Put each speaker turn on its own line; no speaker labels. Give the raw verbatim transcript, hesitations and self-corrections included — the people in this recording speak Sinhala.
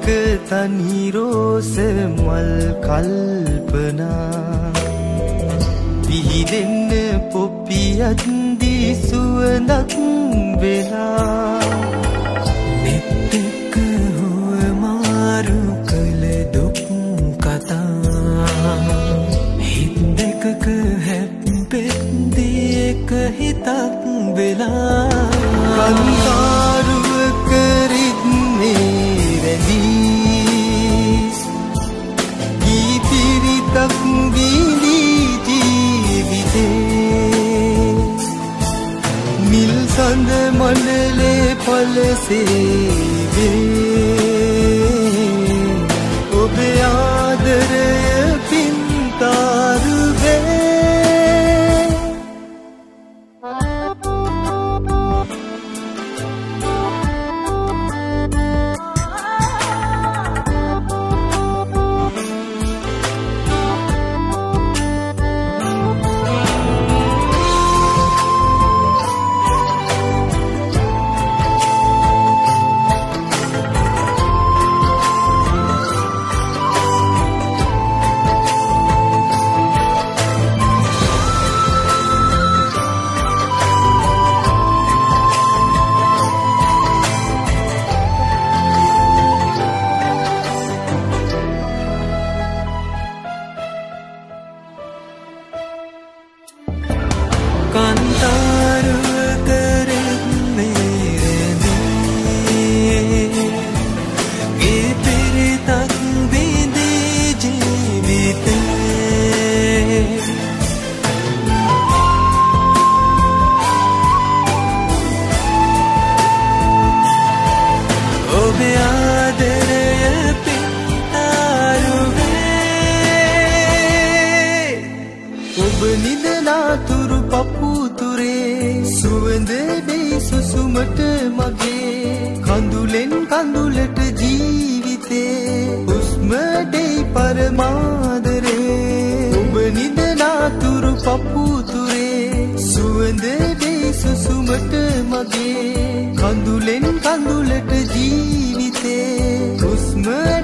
එක තනි රෝස මල් කල්පනා පිහිදෙන්න පොප්පියක් දී සුවඳක් වෙලා
නෙත් එක්ක හුවමාරු කළ දුක් කතා හිත් දෙකක හැප්පෙද්දී එක හිතක් වෙලා
කන්තාරුවක රිද්මේ රැඳී ගී පිරිතක් විඳී ජීවිතේ නිල් සඳ මණ්ඩලේ පලසේ වේ ඔබේ ආදරය පින්තාරු වේ
කාන්තාරුවක රිද්මේ රැඳී ගී පිරිතක් විඳී ජීවිතේ ඔබේ ආදරය පින්තාරු වේ
ඔබ නිදනාතුරු පපුතුරේ සුවඳ දෙයි සුසුමට මගේ කඳුලෙන් කඳුලට ජීවිතේ හුස්ම දෙයි පරමාදරේ ඔබ නිදනාතුරු පපුතුරේ සුවඳ දෙයි සුසුමට මගේ කඳුලෙන් කඳුලට ජීවිතේ හුස්ම